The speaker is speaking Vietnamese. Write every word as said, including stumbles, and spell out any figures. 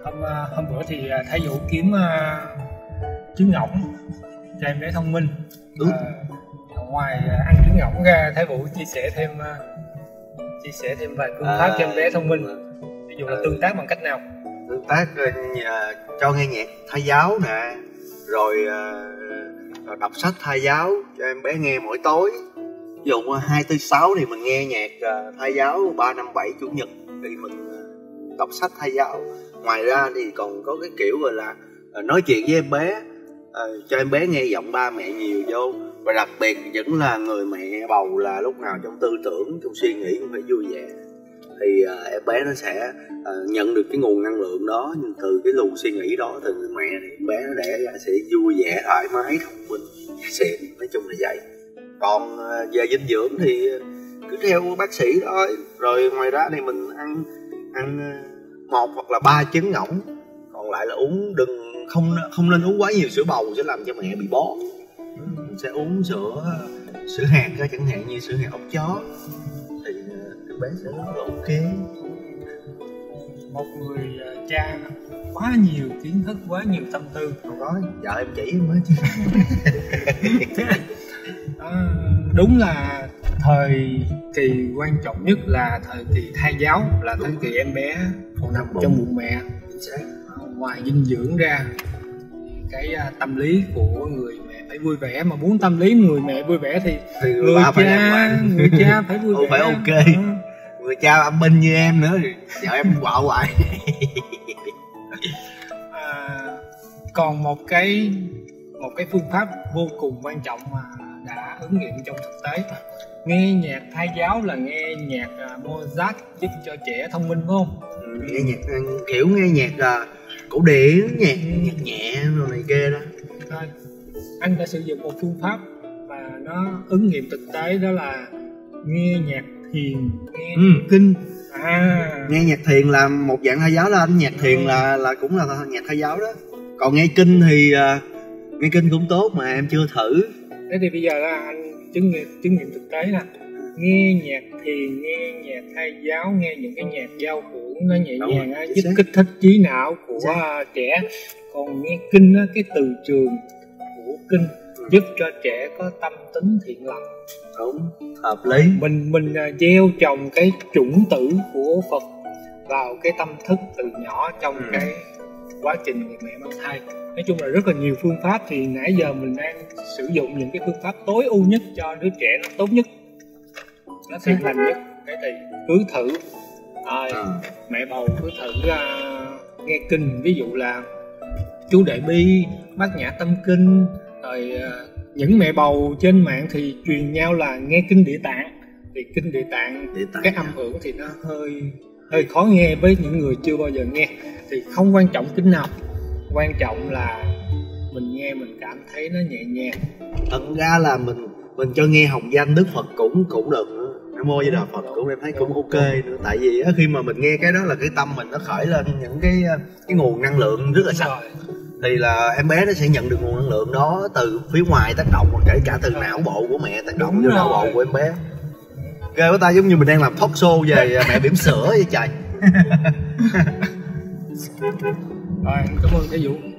hôm hôm bữa thì Thái Vũ kiếm uh, trứng ngỗng cho em bé thông minh. Uh, ngoài ăn trứng ngỗng ra, Thái Vũ chia sẻ thêm uh, chia sẻ thêm vài phương pháp à, cho em bé thông minh. Ví dụ là tương tác bằng cách nào? Tương tác uh, cho nghe nhạc thai giáo nè, rồi uh, đọc sách thai giáo cho em bé nghe mỗi tối. Ví dụ hai tư sáu thì mình nghe nhạc uh, thai giáo, ba năm bảy chủ nhật thì mình uh, đọc sách thai giáo. Ngoài ra thì còn có cái kiểu gọi là uh, nói chuyện với em bé, uh, cho em bé nghe giọng ba mẹ nhiều vô. Và đặc biệt vẫn là người mẹ bầu là lúc nào trong tư tưởng, trong suy nghĩ cũng phải vui vẻ. Thì uh, em bé nó sẽ uh, nhận được cái nguồn năng lượng đó, nhưng từ cái luồng suy nghĩ đó từ người mẹ thì em bé nó đẻ ra sẽ vui vẻ, thoải mái, thông minh, xịn, nói chung là vậy. Còn uh, về dinh dưỡng thì cứ theo bác sĩ thôi. Rồi ngoài ra thì mình ăn ăn một hoặc là ba trứng ngỗng, còn lại là uống đừng không không nên uống quá nhiều sữa bầu, sẽ làm cho mẹ bị bón. Mình sẽ uống sữa sữa hạt ra, chẳng hạn như sữa hạt ốc chó thì em bé sẽ rất là ok. Một người cha quá nhiều kiến thức, quá nhiều tâm tư. Không có, vợ em chỉ em mới chứ. À, đúng là thời kỳ quan trọng nhất là thời kỳ thai giáo, là thời kỳ em bé còn nằm trong bụng mẹ. Ngoài dinh dưỡng ra, cái tâm lý của người mẹ phải vui vẻ. Mà muốn tâm lý người mẹ vui vẻ thì, thì người cha phải người cha phải vui vẻ, phải ok. Ừ. Người cha âm binh như em nữa thì vợ em quạo hoài. À, còn một cái một cái phương pháp vô cùng quan trọng mà đã ứng nghiệm trong thực tế, nghe nhạc thai giáo là nghe nhạc uh, Mozart giúp cho trẻ thông minh, phải không? Ừ, nghe nhạc kiểu nghe nhạc uh, cổ điển, nhạc nhạc nhẹ rồi này kia đó. Thôi, anh đã sử dụng một phương pháp mà nó ứng nghiệm thực tế, đó là nghe nhạc thiền, nghe ừ. kinh. À, nghe nhạc thiền là một dạng thai giáo đó anh. Nhạc thiền ừ. là là cũng là nhạc thai giáo đó. Còn nghe kinh thì uh, nghe kinh cũng tốt mà em chưa thử. Thế thì bây giờ là anh chứng nghiệm chứng nghiệm thực tế nè, nghe nhạc thiền, nghe nhạc thai giáo, nghe những cái nhạc giao hưởng nó nhẹ Đúng nhàng á, giúp xác. kích thích trí não của xác. trẻ. Còn nghe kinh á, cái từ trường của kinh ừ. giúp cho trẻ có tâm tính thiện lành. Đúng, hợp lý. Mình mình gieo trồng cái chủng tử của Phật vào cái tâm thức từ nhỏ trong ừ. cái quá trình người mẹ mang thai. Nói chung là rất là nhiều phương pháp, thì nãy giờ mình đang sử dụng những cái phương pháp tối ưu nhất cho đứa trẻ nó tốt nhất, nó thiện lành nhất. Thế thì cứ thử à, à. mẹ bầu cứ thử uh, nghe kinh, ví dụ là chú Đại Bi, Bát Nhã Tâm Kinh. Rồi uh, những mẹ bầu trên mạng thì truyền nhau là nghe kinh Địa Tạng. Thì kinh Địa Tạng, Địa Tạng cái âm hưởng thì nó hơi hơi khó nghe với những người chưa bao giờ nghe. Thì không quan trọng kinh nào, quan trọng là mình nghe mình cảm thấy nó nhẹ nhàng. Thật ra là mình mình cho nghe hồng danh Đức Phật cũng cũng được nữa. Nam mô Di Đà Phật cũng em thấy cũng ok nữa. Tại vì khi mà mình nghe cái đó là cái tâm mình nó khởi lên những cái cái nguồn năng lượng rất là sạch. Thì là em bé nó sẽ nhận được nguồn năng lượng đó từ phía ngoài tác động, kể cả từ não bộ của mẹ tác động vô não bộ của em bé. Ghê quá ta, giống như mình đang làm talk show về mẹ bỉm sữa vậy trời. Rồi, cảm ơn Thái Vũ.